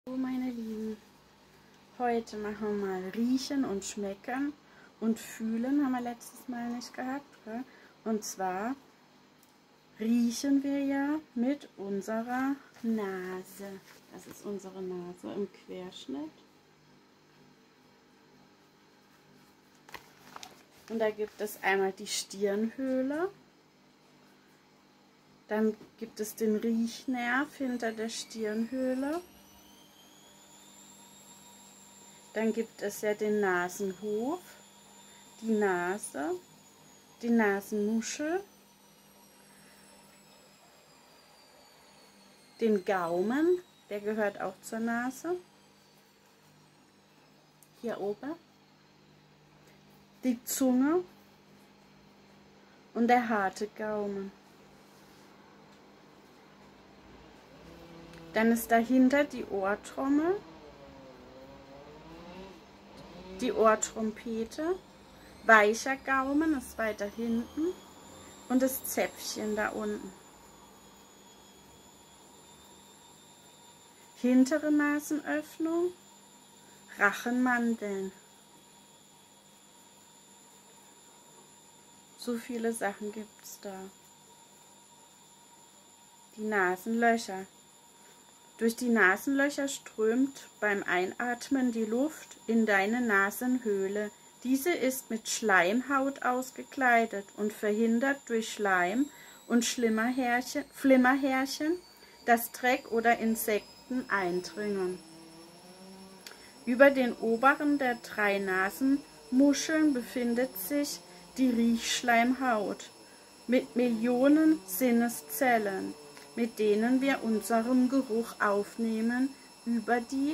So, meine Lieben, heute machen wir mal Riechen und Schmecken und Fühlen, haben wir letztes Mal nicht gehabt, gell? Und zwar riechen wir ja mit unserer Nase. Das ist unsere Nase im Querschnitt. Und da gibt es einmal die Stirnhöhle, dann gibt es den Riechnerv hinter der Stirnhöhle. Dann gibt es ja den Nasenhof, die Nase, die Nasenmuschel, den Gaumen, der gehört auch zur Nase, hier oben, die Zunge und der harte Gaumen. Dann ist dahinter die Ohrtrommel, die Ohrtrompete, weicher Gaumen ist weiter hinten und das Zäpfchen da unten. Hintere Nasenöffnung, Rachenmandeln. So viele Sachen gibt es da. Die Nasenlöcher. Durch die Nasenlöcher strömt beim Einatmen die Luft in deine Nasenhöhle. Diese ist mit Schleimhaut ausgekleidet und verhindert durch Schleim und Flimmerhärchen, dass Dreck oder Insekten eindringen. Über den oberen der 3 Nasenmuscheln befindet sich die Riechschleimhaut mit Millionen Sinneszellen, mit denen wir unseren Geruch aufnehmen, über die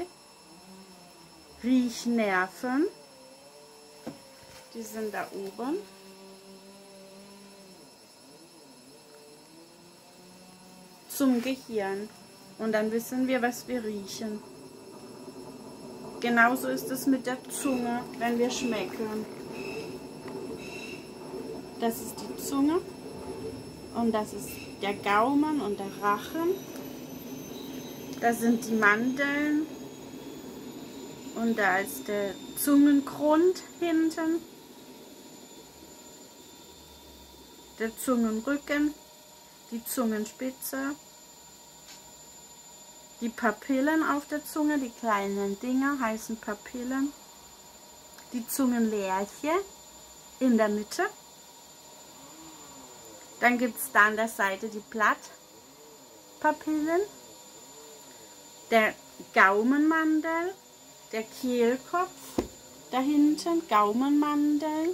Riechnerven, die sind da oben, zum Gehirn. Und dann wissen wir, was wir riechen. Genauso ist es mit der Zunge, wenn wir schmecken. Das ist die Zunge und das ist der Gaumen und der Rachen. Das sind die Mandeln und da ist der Zungengrund hinten, der Zungenrücken, die Zungenspitze, die Papillen auf der Zunge, die kleinen Dinger heißen Papillen, die Zungenlerche in der Mitte. Dann gibt es da an der Seite die Blattpapillen, der Gaumenmandel, der Kehlkopf da hinten, Gaumenmandel,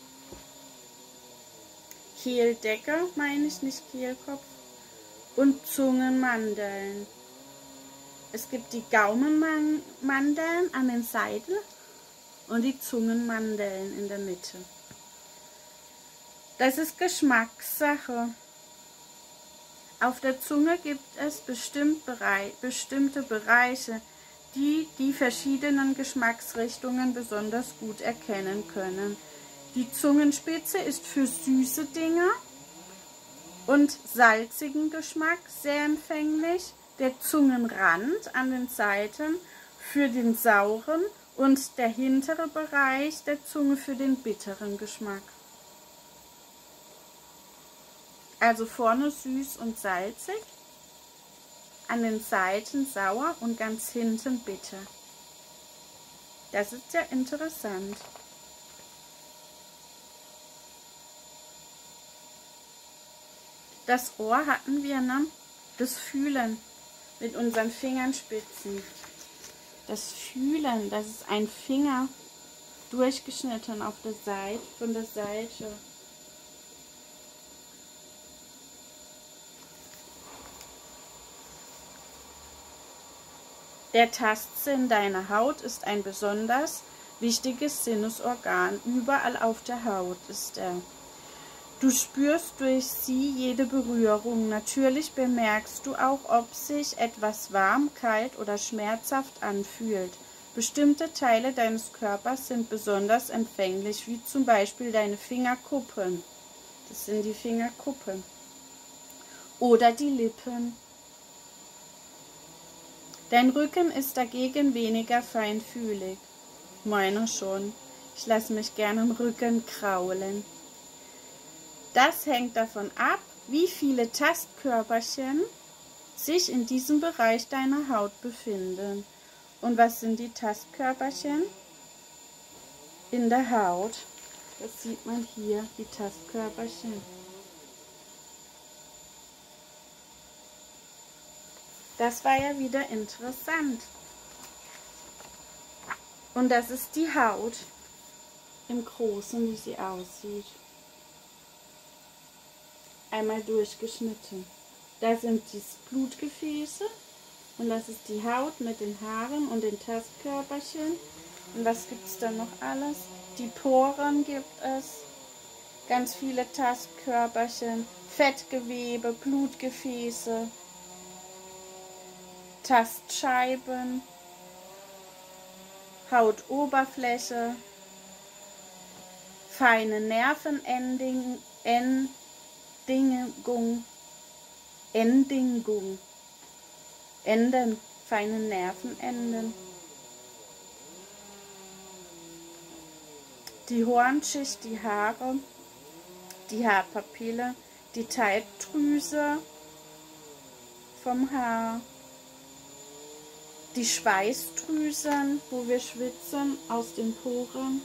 Kehldecke meine ich, nicht Kehlkopf, und Zungenmandeln. Es gibt die Gaumenmandeln an den Seiten und die Zungenmandeln in der Mitte. Das ist Geschmackssache. Auf der Zunge gibt es bestimmte Bereiche, die die verschiedenen Geschmacksrichtungen besonders gut erkennen können. Die Zungenspitze ist für süße Dinge und salzigen Geschmack sehr empfänglich. Der Zungenrand an den Seiten für den sauren und der hintere Bereich der Zunge für den bitteren Geschmack. Also vorne süß und salzig, an den Seiten sauer und ganz hinten bitter. Das ist ja interessant. Das Ohr hatten wir, ne? Das Fühlen mit unseren Fingerspitzen. Das Fühlen, das ist ein Finger durchgeschnitten auf der Seite, von der Seite. Der Tastsinn deiner Haut ist ein besonders wichtiges Sinnesorgan. Überall auf der Haut ist er. Du spürst durch sie jede Berührung. Natürlich bemerkst du auch, ob sich etwas warm, kalt oder schmerzhaft anfühlt. Bestimmte Teile deines Körpers sind besonders empfänglich, wie zum Beispiel deine Fingerkuppen. Das sind die Fingerkuppen. Oder die Lippen. Dein Rücken ist dagegen weniger feinfühlig. Meiner schon. Ich lasse mich gerne im Rücken kraulen. Das hängt davon ab, wie viele Tastkörperchen sich in diesem Bereich deiner Haut befinden. Und was sind die Tastkörperchen? In der Haut. Das sieht man hier, die Tastkörperchen. Das war ja wieder interessant. Und das ist die Haut im Großen, wie sie aussieht. Einmal durchgeschnitten. Da sind die Blutgefäße und das ist die Haut mit den Haaren und den Tastkörperchen. Und was gibt es dann noch alles? Die Poren gibt es, ganz viele Tastkörperchen, Fettgewebe, Blutgefäße, Tastscheiben, Hautoberfläche, feine Nervenendigung, Enden, feine Nervenenden. Die Hornschicht, die Haare, die Haarpapille, die Talgdrüse vom Haar, die Schweißdrüsen, wo wir schwitzen aus den Poren.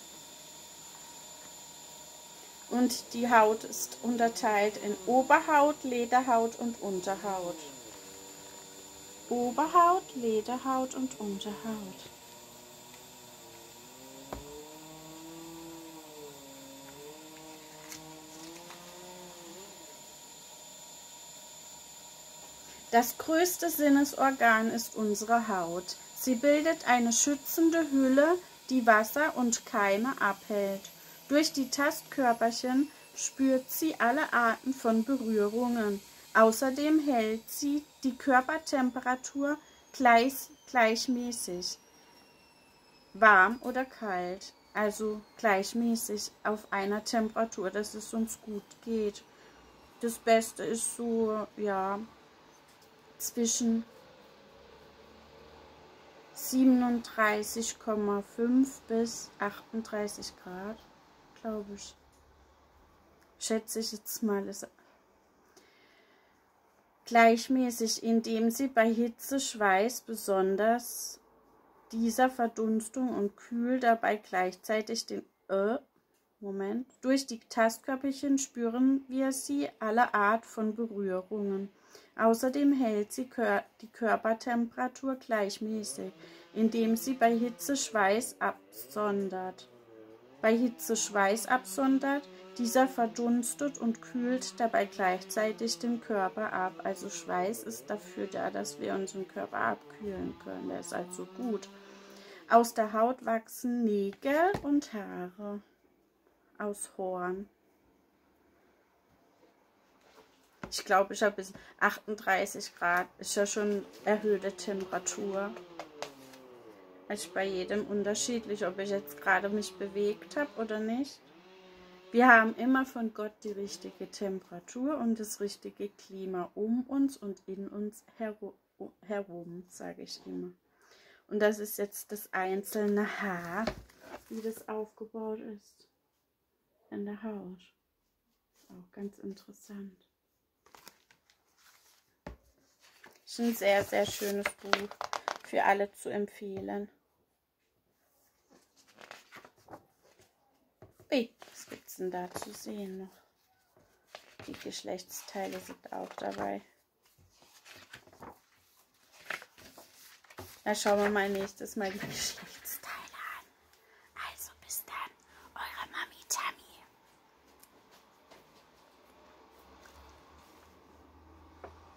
Und die Haut ist unterteilt in Oberhaut, Lederhaut und Unterhaut. Oberhaut, Lederhaut und Unterhaut. Das größte Sinnesorgan ist unsere Haut. Sie bildet eine schützende Hülle, die Wasser und Keime abhält. Durch die Tastkörperchen spürt sie alle Arten von Berührungen. Außerdem hält sie die Körpertemperatur gleichmäßig, warm oder kalt, also gleichmäßig auf einer Temperatur, dass es uns gut geht. Das Beste ist so, ja, zwischen 37,5 bis 38 Grad, glaube ich. Schätze ich jetzt mal. Ist gleichmäßig, indem sie bei Hitze, Schweiß besonders dieser Verdunstung und kühlt dabei gleichzeitig den durch die Tastkörperchen spüren wir sie alle Art von Berührungen. Außerdem hält sie die Körpertemperatur gleichmäßig, indem sie bei Hitze Schweiß absondert. Bei Hitze Schweiß absondert, dieser verdunstet und kühlt dabei gleichzeitig den Körper ab. Also Schweiß ist dafür da, dass wir unseren Körper abkühlen können. Der ist also gut. Aus der Haut wachsen Nägel und Haare aus Horn. Ich glaube, ich habe bis 38 Grad. Ist ja schon erhöhte Temperatur. Also bei jedem unterschiedlich, ob ich jetzt gerade mich bewegt habe oder nicht. Wir haben immer von Gott die richtige Temperatur und das richtige Klima um uns und in uns herum, sage ich immer. Und das ist jetzt das einzelne Haar, wie das aufgebaut ist in der Haut. Auch ganz interessant. Ist ein sehr, sehr schönes Buch für alle zu empfehlen. Was gibt es denn da zu sehen noch? Die Geschlechtsteile sind auch dabei. Da schauen wir mal nächstes Mal die Geschlechtsteile.